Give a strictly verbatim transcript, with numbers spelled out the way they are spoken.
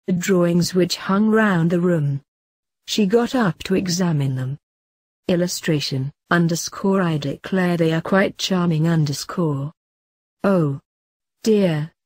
the drawings which hung round the room. She got up to examine them. Illustration, underscore I declare they are quite charming underscore. Oh dear,